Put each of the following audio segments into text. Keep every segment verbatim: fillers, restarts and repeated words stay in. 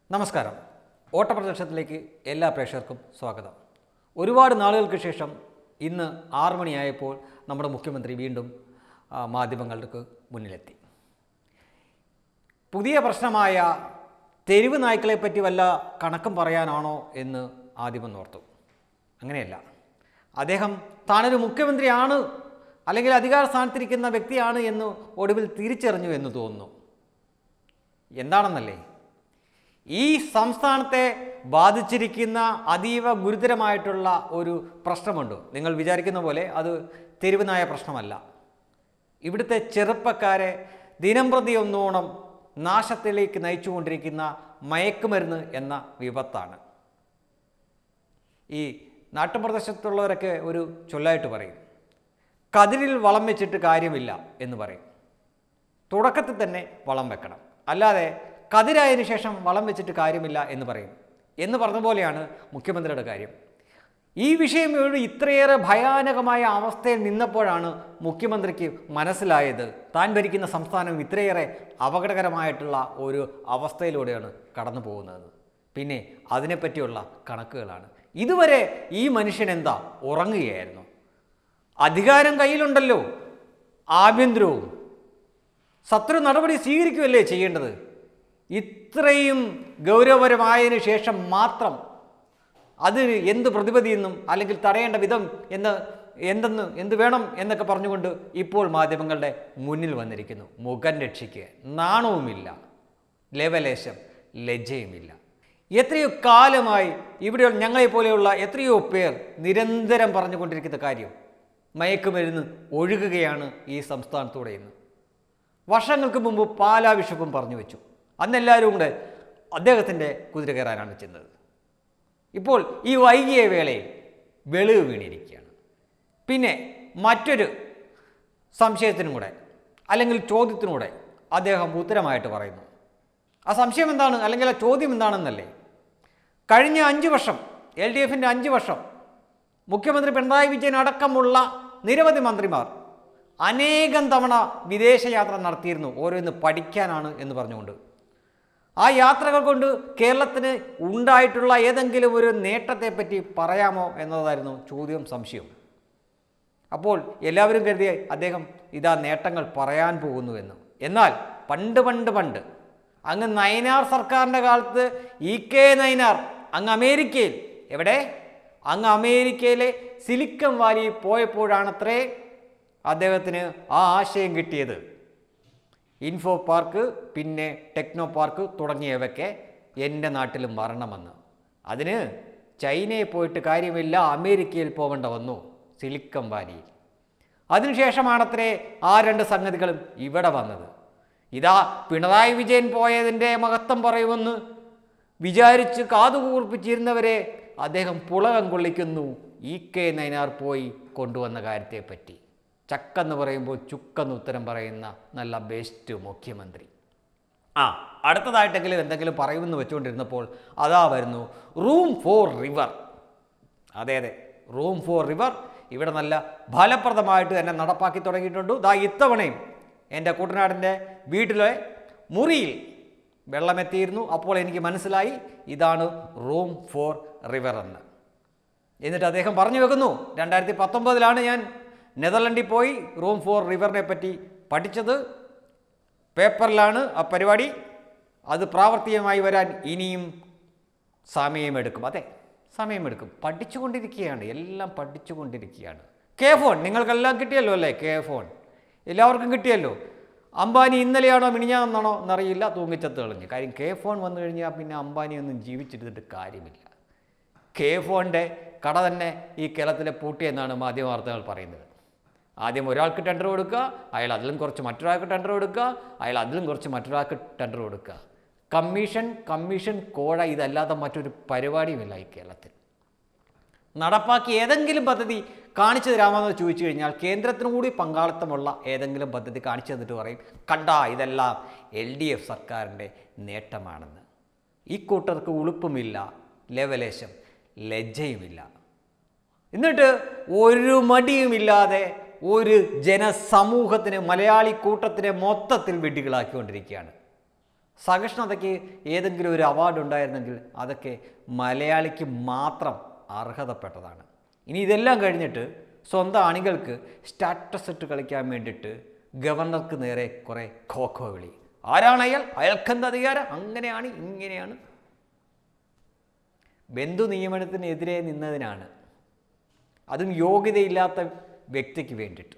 നമസ്കാരം. ഓട്ടപ്രദർശനത്തിലേക്ക് എല്ലാ പ്രേക്ഷകർക്കും സ്വാഗതം. ഒരുപാട് നാളുകൾക്ക് ശേഷം ഇന്ന് ആറ് മണിയായപ്പോൾ നമ്മുടെ മുഖ്യമന്ത്രി വീണ്ടും മാധ്യമങ്ങൾക്ക് മുന്നിലെത്തി. പുതിയ പ്രശ്നമായ തെരുവ് നായ്ക്കളെ പറ്റി വല്ല കണക്കും പറയാനാണോ എന്ന് ആദ്യമൊന്നോർത്തു. അങ്ങനെയല്ല. അദ്ദേഹം താനൊരു മുഖ്യമന്ത്രിയാണ്, അല്ലെങ്കിൽ അധികാര സ്ഥാനത്തിരിക്കുന്ന വ്യക്തിയാണ് എന്ന് ഒടുവിൽ തിരിച്ചറിഞ്ഞു എന്ന് തോന്നുന്നു. എന്താണെന്നല്ലേ, ഈ സംസ്ഥാനത്തെ ബാധിച്ചിരിക്കുന്ന അതീവ ഗുരുതരമായിട്ടുള്ള ഒരു പ്രശ്നമുണ്ട്. നിങ്ങൾ വിചാരിക്കുന്ന പോലെ അത് തെരുവുനായ പ്രശ്നമല്ല. ഇവിടുത്തെ ചെറുപ്പക്കാരെ ദിനംപ്രതി ഒന്നോണം നാശത്തിലേക്ക് നയിച്ചുകൊണ്ടിരിക്കുന്ന മയക്കുമരുന്ന് എന്ന വിപത്താണ്. ഈ നാട്ടുപ്രദേശത്തുള്ളവരൊക്കെ ഒരു ചൊല്ലായിട്ട് പറയും, കതിരിൽ വളം വെച്ചിട്ട് കാര്യമില്ല എന്ന് പറയും. തുടക്കത്തിൽ തന്നെ വളം വെക്കണം, അല്ലാതെ കതിരായതിനു ശേഷം വളം വെച്ചിട്ട് കാര്യമില്ല എന്ന് പറയും. എന്ന് പറഞ്ഞ പോലെയാണ് മുഖ്യമന്ത്രിയുടെ കാര്യം. ഈ വിഷയം ഒരു ഇത്രയേറെ ഭയാനകമായ അവസ്ഥയിൽ നിന്നപ്പോഴാണ് മുഖ്യമന്ത്രിക്ക് മനസ്സിലായത് താൻ ഭരിക്കുന്ന സംസ്ഥാനം ഇത്രയേറെ അപകടകരമായിട്ടുള്ള ഒരു അവസ്ഥയിലൂടെയാണ് കടന്നു പോകുന്നത്. പിന്നെ അതിനെപ്പറ്റിയുള്ള കണക്കുകളാണ്. ഇതുവരെ ഈ മനുഷ്യൻ എന്താ ഉറങ്ങുകയായിരുന്നു? അധികാരം കയ്യിലുണ്ടല്ലോ, ആഭ്യന്തരവും ശത്രു നടപടി സ്വീകരിക്കുകയല്ലേ ചെയ്യേണ്ടത്. ഇത്രയും ഗൗരവപരമായതിനു ശേഷം മാത്രം അത് എന്ത് പ്രതിപതിയെന്നും അല്ലെങ്കിൽ തടയേണ്ട വിധം എന്ന് എന്തെന്ന് എന്ത് വേണം എന്നൊക്കെ പറഞ്ഞുകൊണ്ട് ഇപ്പോൾ മാധ്യമങ്ങളുടെ മുന്നിൽ വന്നിരിക്കുന്നു. മുഖം രക്ഷിക്കുക, നാണവുമില്ല, ലെവലേശം ലജ്ജയുമില്ല. എത്രയോ കാലമായി ഇവിടെ ഞങ്ങളെപ്പോലെയുള്ള എത്രയോ പേർ നിരന്തരം പറഞ്ഞുകൊണ്ടിരിക്കുന്ന കാര്യം മയക്കുമരുന്ന് ഒഴുകുകയാണ് ഈ സംസ്ഥാനത്തൂടെ ഇന്ന്. വർഷങ്ങൾക്ക് മുമ്പ് പാലാ ബിഷപ്പും പറഞ്ഞു വെച്ചു. അന്നെല്ലാവരും കൂടെ അദ്ദേഹത്തിൻ്റെ കുതിര കയറാനാണ് ചെന്നത്. ഇപ്പോൾ ഈ വൈകിയ വേളയിൽ വെളിവ് വീണിരിക്കുകയാണ്. പിന്നെ മറ്റൊരു സംശയത്തിനും കൂടെ അല്ലെങ്കിൽ ചോദ്യത്തിനും കൂടെ അദ്ദേഹം ഉത്തരമായിട്ട് പറയുന്നു. ആ സംശയം എന്താണ്, അല്ലെങ്കിൽ ആ ചോദ്യം എന്താണെന്നല്ലേ, കഴിഞ്ഞ അഞ്ച് വർഷം എൽ ഡി എഫിൻ്റെ അഞ്ച് വർഷം മുഖ്യമന്ത്രി പിണറായി വിജയൻ അടക്കമുള്ള നിരവധി മന്ത്രിമാർ അനേകം തവണ വിദേശയാത്ര നടത്തിയിരുന്നു, ഓരോന്ന് പഠിക്കാനാണ് എന്ന് പറഞ്ഞുകൊണ്ട്. ആ യാത്രകൾ കൊണ്ട് കേരളത്തിന് ഉണ്ടായിട്ടുള്ള ഏതെങ്കിലും ഒരു നേട്ടത്തെപ്പറ്റി പറയാമോ എന്നതായിരുന്നു ചോദ്യം, സംശയം. അപ്പോൾ എല്ലാവരും കരുതി അദ്ദേഹം ഇതാ നേട്ടങ്ങൾ പറയാൻ പോകുന്നുവെന്ന്. എന്നാൽ പണ്ട് പണ്ട് പണ്ട് അങ്ങ് നയനാർ സർക്കാരിൻ്റെ കാലത്ത് ഇ കെ നയനാർ അങ്ങ് അമേരിക്കയിൽ, എവിടെ അങ്ങ് അമേരിക്കയിലെ സിലിക്കൺ വാലിയിൽ പോയപ്പോഴാണത്രേ അദ്ദേഹത്തിന് ആ ആശയം കിട്ടിയത്. ഇൻഫോ പാർക്ക്, പിന്നെ ടെക്നോ പാർക്ക് തുടങ്ങിയവയൊക്കെ എൻ്റെ നാട്ടിലും വരണമെന്ന്. അതിന് ചൈനയിൽ പോയിട്ട് കാര്യമില്ല, അമേരിക്കയിൽ പോകേണ്ട വന്നു, സിലിക്കൺ വാലിയിൽ. അതിനുശേഷമാണത്രേ ആ രണ്ട് സംഗതികളും ഇവിടെ വന്നത്. ഇതാ പിണറായി വിജയൻ പോയതിൻ്റെ മഹത്വം പറയുമെന്ന് വിചാരിച്ച് കാതുകൂർപ്പിച്ചിരുന്നവരെ അദ്ദേഹം പുളകം കൊള്ളിക്കുന്നു ഇ കെ നയനാർ പോയി കൊണ്ടുവന്ന കാര്യത്തെപ്പറ്റി. ചക്കെന്ന് പറയുമ്പോൾ ചുക്കെന്ന് ഉത്തരം പറയുന്ന നല്ല ബെസ്റ്റ് മുഖ്യമന്ത്രി. ആ അടുത്തതായിട്ടെങ്കിലും എന്തെങ്കിലും പറയുമെന്ന് വെച്ചുകൊണ്ടിരുന്നപ്പോൾ അതാ വരുന്നു റൂം ഫോർ റിവർ. അതെ അതെ, റൂം ഫോർ റിവർ ഇവിടെ നല്ല ഫലപ്രദമായിട്ട് തന്നെ നടപ്പാക്കി തുടങ്ങിയിട്ടുണ്ട്. ദാ ഇത്തവണയും എൻ്റെ കുട്ടനാടിൻ്റെ വീട്ടിലെ മുറിയിൽ വെള്ളമെത്തിയിരുന്നു. അപ്പോൾ എനിക്ക് മനസ്സിലായി ഇതാണ് റൂം ഫോർ റിവർ എന്ന്. എന്നിട്ട് അദ്ദേഹം പറഞ്ഞു വെക്കുന്നു, രണ്ടായിരത്തി പത്തൊമ്പതിലാണ് ഞാൻ നെതർലൻഡിൽ പോയി റൂം ഫോർ റിവറിനെ പറ്റി പഠിച്ചത്. പേപ്പറിലാണ് ആ പരിപാടി. അത് പ്രാവർത്തികമായി വരാൻ ഇനിയും സമയമെടുക്കും. അതെ, സമയമെടുക്കും. പഠിച്ചുകൊണ്ടിരിക്കുകയാണ്, എല്ലാം പഠിച്ചുകൊണ്ടിരിക്കുകയാണ്. കെ ഫോൺ നിങ്ങൾക്കെല്ലാം കിട്ടിയല്ലോ അല്ലേ? കെ ഫോൺ എല്ലാവർക്കും കിട്ടിയല്ലോ. അംബാനി ഇന്നലെയാണോ മിനിഞ്ഞാന്നാണോ എന്നറിയില്ല, തൂങ്ങിച്ചത്ത് കളഞ്ഞ്. കാര്യം കെ ഫോൺ വന്നു കഴിഞ്ഞാൽ പിന്നെ അംബാനിയൊന്നും ജീവിച്ചിരുന്നിട്ട് കാര്യമില്ല. കെ ഫോണിൻ്റെ കട തന്നെ ഈ കേരളത്തിലെ പൂട്ടിയെന്നാണ് മാധ്യമ വാർത്തകൾ പറയുന്നത്. ആദ്യം ഒരാൾക്ക് ടെൻഡർ കൊടുക്കുക, അയാൾ അതിലും കുറച്ച് മറ്റൊരാൾക്ക് ടെൻഡർ കൊടുക്കുക, അയാൾ അതിലും കുറച്ച് മറ്റൊരാൾക്ക് ടെൻഡർ കൊടുക്കുക. കമ്മീഷൻ കമ്മീഷൻ കോഴ, ഇതല്ലാതെ മറ്റൊരു പരിപാടിയുമില്ല ഈ കേരളത്തിൽ. നടപ്പാക്കി ഏതെങ്കിലും പദ്ധതി കാണിച്ചു തരാമെന്ന് ചോദിച്ചു കഴിഞ്ഞാൽ കേന്ദ്രത്തിനും കൂടി പങ്കാളിത്തമുള്ള ഏതെങ്കിലും പദ്ധതി കാണിച്ചു തന്നിട്ട് പറയും, കണ്ടാ ഇതെല്ലാം എൽ ഡി എഫ് സർക്കാരിൻ്റെ നേട്ടമാണെന്ന്. ഈ കൂട്ടർക്ക് ഉളുപ്പുമില്ല, ലെവലേശം ലജ്ജയുമില്ല. എന്നിട്ട് ഒരു മടിയുമില്ലാതെ ഒരു ജനസമൂഹത്തിന്, മലയാളി കൂട്ടത്തിനെ മൊത്തത്തിൽ വെടികളാക്കിക്കൊണ്ടിരിക്കുകയാണ്. സഹിഷ്ണുതയ്ക്ക് ഏതെങ്കിലും ഒരു അവാർഡ് ഉണ്ടായിരുന്നെങ്കിൽ അതൊക്കെ മലയാളിക്ക് മാത്രം അർഹതപ്പെട്ടതാണ്. ഇനി ഇതെല്ലാം കഴിഞ്ഞിട്ട് സ്വന്തം അണികൾക്ക് സ്റ്റാറ്റസ് ഇട്ട് കളിക്കാൻ വേണ്ടിയിട്ട് ഗവർണർക്ക് നേരെ കുറേ ഖോഖോ വിളി. ആരാണ് അയാൾ? അയാൾക്കെന്ത് അധികാരം? അങ്ങനെയാണ്, ഇങ്ങനെയാണ്. ബന്ധു നിയമനത്തിനെതിരെ നിന്നതിനാണ്, അതും യോഗ്യതയില്ലാത്ത വ്യക്തിക്ക് വേണ്ടിയിട്ട്.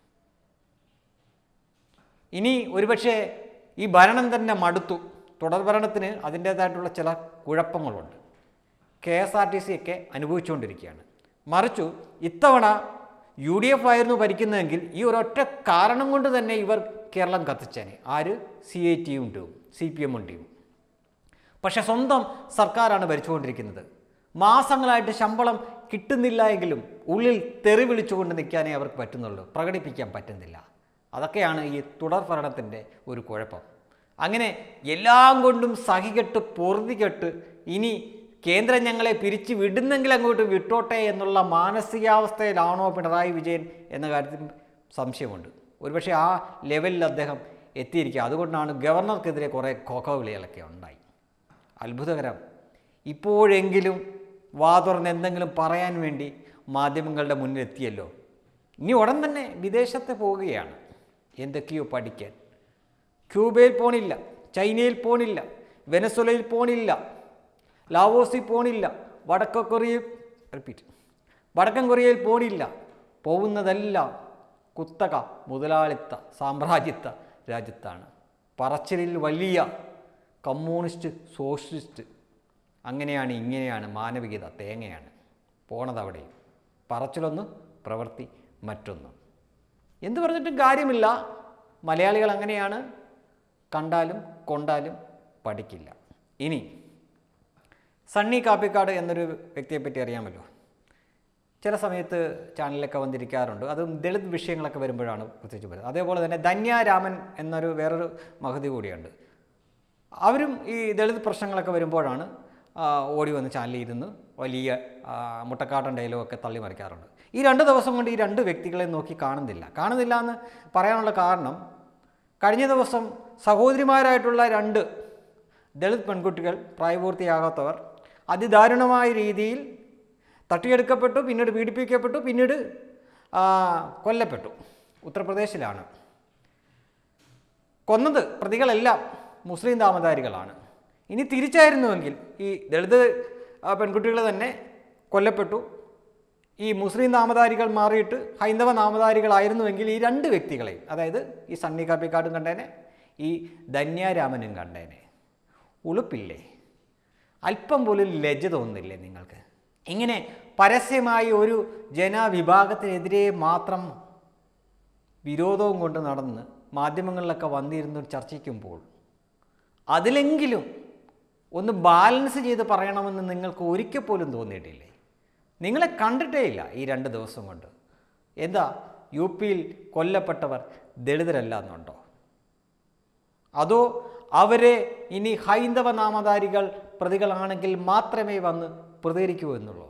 ഇനി ഒരുപക്ഷെ ഈ ഭരണം തന്നെ മടുത്തു. തുടർ ഭരണത്തിന് അതിൻ്റേതായിട്ടുള്ള ചില കുഴപ്പങ്ങളുണ്ട്. K S R T C ഒക്കെ അനുഭവിച്ചുകൊണ്ടിരിക്കുകയാണ്. മറിച്ചു ഇത്തവണ യു ഡി എഫ് ആയിരുന്നു ഭരിക്കുന്നതെങ്കിൽ ഈ ഒരൊറ്റ കാരണം കൊണ്ട് തന്നെ ഇവർ കേരളം കത്തിച്ചേനെ. ആര്? സി ഐ ടിയും ടീമും സി പി എമ്മും ടീമും. പക്ഷെ സ്വന്തം സർക്കാരാണ് ഭരിച്ചുകൊണ്ടിരിക്കുന്നത്. മാസങ്ങളായിട്ട് ശമ്പളം കിട്ടുന്നില്ല എങ്കിലും ഉള്ളിൽ തെറി വിളിച്ചുകൊണ്ട് നിൽക്കാനേ അവർക്ക് പറ്റുന്നുള്ളൂ, പ്രകടിപ്പിക്കാൻ പറ്റുന്നില്ല. അതൊക്കെയാണ് ഈ തുടർ ഭരണത്തിൻ്റെ ഒരു കുഴപ്പം. അങ്ങനെ എല്ലാം കൊണ്ടും സഹികെട്ട് പൊറുതികെട്ട് ഇനി കേന്ദ്രം ഞങ്ങളെ പിരിച്ചു വിടുന്നെങ്കിൽ അങ്ങോട്ട് വിട്ടോട്ടെ എന്നുള്ള മാനസികാവസ്ഥയിലാണോ പിണറായി വിജയൻ എന്ന കാര്യത്തിൽ സംശയമുണ്ട്. ഒരുപക്ഷെ ആ ലെവലിൽ അദ്ദേഹം എത്തിയിരിക്കുക. അതുകൊണ്ടാണ് ഗവർണർക്കെതിരെ കുറേ ഖോഖോ വിളികളൊക്കെ ഉണ്ടായി. അത്ഭുതകരം. ഇപ്പോഴെങ്കിലും വാ തുറന്ന് എന്തെങ്കിലും പറയാൻ വേണ്ടി മാധ്യമങ്ങളുടെ മുന്നിൽ എത്തിയല്ലോ. ഇനി ഉടൻ തന്നെ വിദേശത്ത് പോവുകയാണ്, എന്തൊക്കെയോ പഠിക്കാൻ. ക്യൂബയിൽ പോണില്ല, ചൈനയിൽ പോണില്ല, വെനസ്വലയിൽ പോണില്ല, ലാവോസിൽ പോണില്ല, വടക്കൻ കൊറിയയിൽ റിപ്പീറ്റ് വടക്കൻ കൊറിയയിൽ പോണില്ല. പോകുന്നതെല്ലാം കുത്തക മുതലാളിത്ത സാമ്രാജ്യത്വ രാജ്യത്താണ്. പറച്ചിലിൽ വലിയ കമ്മ്യൂണിസ്റ്റ്, സോഷ്യലിസ്റ്റ്, അങ്ങനെയാണ് ഇങ്ങനെയാണ്, മാനവികത തേങ്ങയാണ്. പോണതവിടെയും പറച്ചിലൊന്ന്, പ്രവൃത്തി മറ്റൊന്ന്. എന്ത് പറഞ്ഞിട്ടും കാര്യമില്ല. മലയാളികൾ അങ്ങനെയാണ്, കണ്ടാലും കൊണ്ടാലും പഠിക്കില്ല. ഇനി സണ്ണി കാപ്പിക്കാട് എന്നൊരു വ്യക്തിയെപ്പറ്റി അറിയാമല്ലോ. ചില സമയത്ത് ചാനലിലൊക്കെ വന്നിരിക്കാറുണ്ട്. അതും ദളിത് വിഷയങ്ങളൊക്കെ വരുമ്പോഴാണ് പ്രത്യേകിച്ച് വരുന്നത്. അതേപോലെ തന്നെ ധന്യാരാമൻ എന്നൊരു വേറൊരു മഹതി കൂടിയുണ്ട്. അവരും ഈ ദളിത് പ്രശ്നങ്ങളൊക്കെ വരുമ്പോഴാണ് ഓടി വന്ന് ചാനലിൽ ഇരുന്ന് വലിയ മുട്ടക്കാട്ടൻ ഡയലോഗൊക്കെ തള്ളി മറിക്കാറുണ്ട്. ഈ രണ്ട് ദിവസം കൊണ്ട് ഈ രണ്ട് വ്യക്തികളെ നോക്കി കാണുന്നില്ല. കാണുന്നില്ല എന്ന് പറയാനുള്ള കാരണം, കഴിഞ്ഞ ദിവസം സഹോദരിമാരായിട്ടുള്ള രണ്ട് ദളിത് പെൺകുട്ടികൾ, പ്രായപൂർത്തിയാകാത്തവർ, അതിദാരുണമായ രീതിയിൽ തട്ടിയെടുക്കപ്പെട്ടു, പിന്നീട് പീഡിപ്പിക്കപ്പെട്ടു, പിന്നീട് കൊല്ലപ്പെട്ടു. ഉത്തർപ്രദേശിലാണ്. കൊന്നത് പ്രതികളെല്ലാം മുസ്ലിം നാമധാരികളാണ്. ഇനി തിരിച്ചായിരുന്നുവെങ്കിൽ ഈ ദളിത് പെൺകുട്ടികൾ തന്നെ കൊല്ലപ്പെട്ടു, ഈ മുസ്ലിം നാമധാരികൾ മാറിയിട്ട് ഹൈന്ദവ നാമധാരികളായിരുന്നുവെങ്കിൽ ഈ രണ്ട് വ്യക്തികളെയും, അതായത് ഈ സണ്ണി കാപ്പിക്കാടും കണ്ടേനെ, ഈ ധന്യാരാമനും കണ്ടേനെ. ഉളുപ്പില്ലേ? അല്പം പോലും ലജ്ജ തോന്നുന്നില്ലേ നിങ്ങൾക്ക്? ഇങ്ങനെ പരസ്യമായി ഒരു ജനവിഭാഗത്തിനെതിരെ മാത്രം വിരോധവും കൊണ്ട് നടന്ന് മാധ്യമങ്ങളിലൊക്കെ വന്നിരുന്ന് ചർച്ചിക്കുമ്പോൾ അതിലെങ്കിലും ഒന്ന് ബാലൻസ് ചെയ്ത് പറയണമെന്ന് നിങ്ങൾക്ക് ഒരിക്കൽ പോലും തോന്നിയിട്ടില്ലേ? നിങ്ങളെ കണ്ടിട്ടേ ഇല്ല ഈ രണ്ട് ദിവസം കൊണ്ട്. എന്താ, യു പിയിൽ കൊല്ലപ്പെട്ടവർ ദളിതരല്ല എന്നുണ്ടോ? അതോ അവരെ ഇനി ഹൈന്ദവ നാമധാരികൾ പ്രതികളാണെങ്കിൽ മാത്രമേ വന്ന് പ്രതികരിക്കൂ എന്നുള്ളതുണ്ടോ?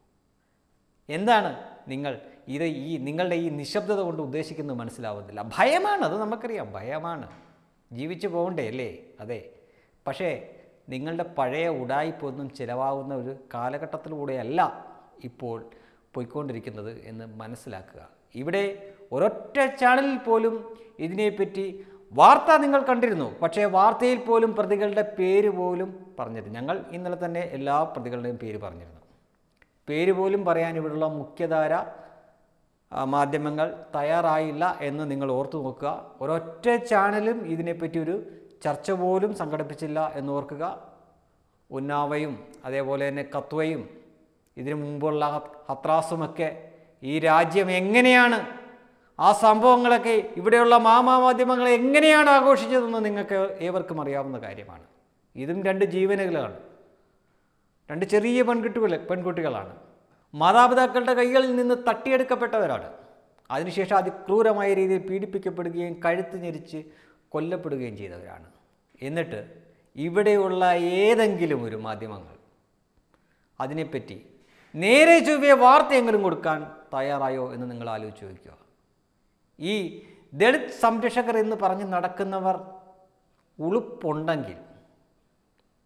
എന്താണ് നിങ്ങൾ ഇത് ഈ നിങ്ങളുടെ ഈ നിശബ്ദത കൊണ്ട് ഉദ്ദേശിക്കുന്നത് മനസ്സിലാവുന്നില്ല. ഭയമാണ്, അത് നമുക്കറിയാം, ഭയമാണ്. ജീവിച്ചു പോകണ്ടേ അല്ലേ? അതെ. പക്ഷേ നിങ്ങളുടെ പഴയ ഉഡായിപ്പൊന്നും ചിലവാകുന്ന ഒരു കാലഘട്ടത്തിലൂടെയല്ല ഇപ്പോൾ പോയിക്കൊണ്ടിരിക്കുന്നത് എന്ന് മനസ്സിലാക്കുക. ഇവിടെ ഒരൊറ്റ ചാനലിൽ പോലും ഇതിനെപ്പറ്റി വാർത്ത നിങ്ങൾ കണ്ടിരുന്നു, പക്ഷേ വാർത്തയിൽ പോലും പ്രതികളുടെ പേര് പോലും പറഞ്ഞിരുന്നു. ഞങ്ങൾ ഇന്നലെ തന്നെ എല്ലാ പ്രതികളുടെയും പേര് പറഞ്ഞിരുന്നു. പേര് പോലും പറയാൻ ഇവിടെയുള്ള മുഖ്യധാര മാധ്യമങ്ങൾ തയ്യാറായില്ല എന്ന് നിങ്ങൾ ഓർത്തു നോക്കുക. ഒരൊറ്റ ചാനലും ഇതിനെപ്പറ്റി ഒരു ചർച്ച പോലും സംഘടിപ്പിച്ചില്ല എന്ന് ഓർക്കുക. ഉന്നാവയും അതേപോലെ തന്നെ കത്വയും ഇതിനു മുമ്പുള്ള ഹത്രാസുമൊക്കെ ഈ രാജ്യം എങ്ങനെയാണ്, ആ സംഭവങ്ങളൊക്കെ ഇവിടെയുള്ള മാമാമാധ്യമങ്ങൾ എങ്ങനെയാണ് ആഘോഷിച്ചതെന്ന് നിങ്ങൾക്ക് ഏവർക്കും അറിയാവുന്ന കാര്യമാണ്. ഇതും രണ്ട് ജീവനുകളാണ്, രണ്ട് ചെറിയ പെൺകുട്ടികൾ പെൺകുട്ടികളാണ് മാതാപിതാക്കളുടെ കൈകളിൽ നിന്ന് തട്ടിയെടുക്കപ്പെട്ടവരാണ്. അതിനുശേഷം അതിക്രൂരമായ രീതിയിൽ പീഡിപ്പിക്കപ്പെടുകയും കഴുത്ത് ഞെരിച്ച് കൊല്ലപ്പെടുകയും ചെയ്തവരാണ്. എന്നിട്ട് ഇവിടെയുള്ള ഏതെങ്കിലും ഒരു മാധ്യമങ്ങൾ അതിനെപ്പറ്റി നേരെ ചൊവ്വേ വാർത്തയെങ്കിലും കൊടുക്കാൻ തയ്യാറായോ എന്ന് നിങ്ങൾ ആലോചിച്ച് ചോദിക്കുക. ഈ ദളിത് സംരക്ഷകർ എന്ന് പറഞ്ഞ് നടക്കുന്നവർ ഉളുപ്പുണ്ടെങ്കിൽ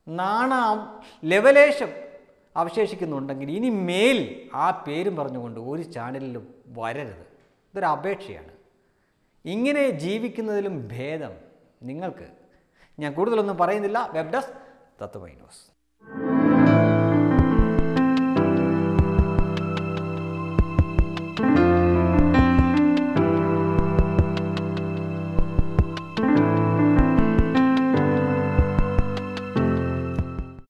നാണ ലെവലേശം അവശേഷിക്കുന്നുണ്ടെങ്കിൽ ഇനി മേലിൽ ആ പേരും പറഞ്ഞുകൊണ്ട് ഒരു ചാനലിലും വരരുത്. ഇതൊരു അപേക്ഷയാണ്. ഇങ്ങനെ ജീവിക്കുന്നതിലും ഭേദം നിങ്ങൾക്ക്. ഞാൻ കൂടുതലൊന്നും പറയുന്നില്ല. Web desk Tatwamayi news.